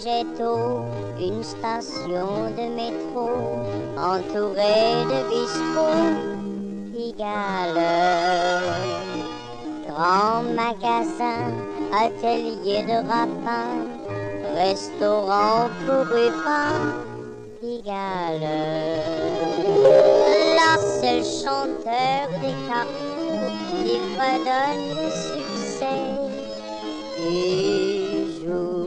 ghetto, une station de métro, entourée de bistrots, Pigalle. Grand magasin, atelier de rapin, restaurant pour rupins, Pigalle. La seule chanteur des carrefours qui redonne le succès du jour.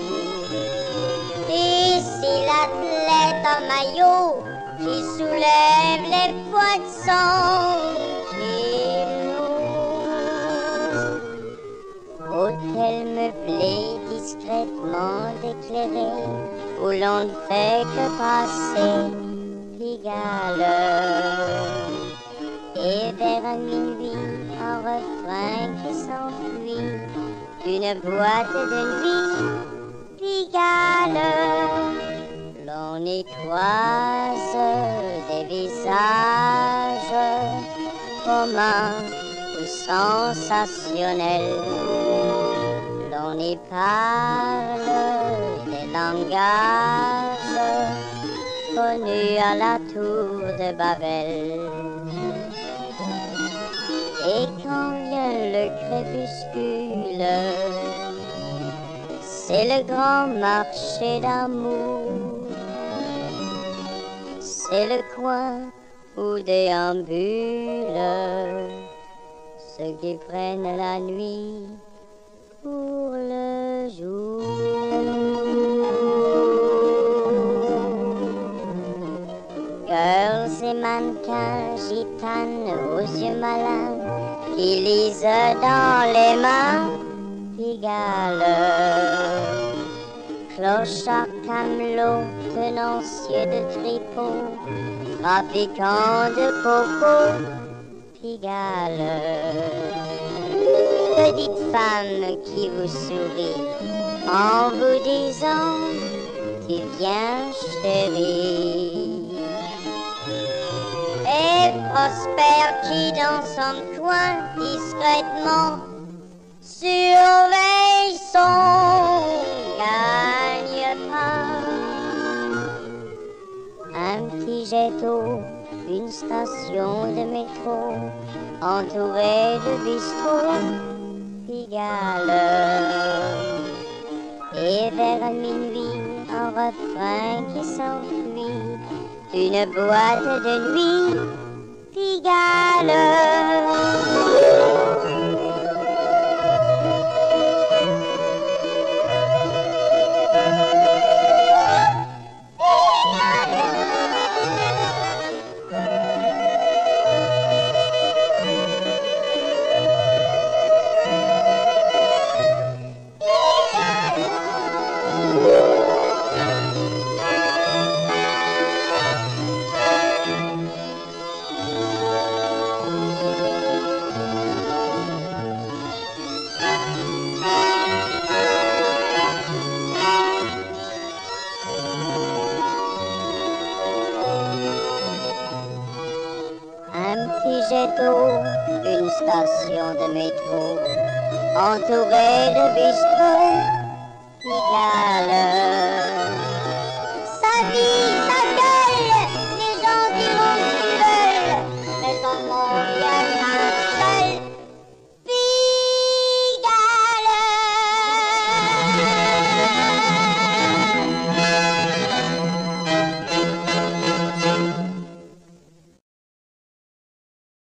Ici l'athlète en maillot qui soulève les poissons kilos. Hôtel meublé discrètement éclairé où l'on ne fait que passer, Pigalle. Et vers minuit, un refrain qui s'enfuit d'une boîte de nuit, Pigalle. L'on y croise des visages communs ou sensationnels. L'on y parle des langages connus à la tour de Babel. Et quand vient le crépuscule, c'est le grand marché d'amour. C'est le coin où déambulent ceux qui prennent la nuit pour le jour. Girls et mannequins, gitanes aux yeux malins, qui lisent dans les mains, Pigalle. Clochard camelot, tenancier de tripot, trafiquant de coco, Pigalle. Petite femme qui vous sourit en vous disant tu viens chérie. Et Prosper qui dans son coin discrètement surveille son gagne-pain. Un petit jet d'eau, une station de métro, entourée de bistrots, Pigalle. Et vers minuit, un refrain qui s'enfuit d'une boîte de nuit, Pigalle. Un petit jet d'eau, une station de métro, entourée de bistrots, Pigalle.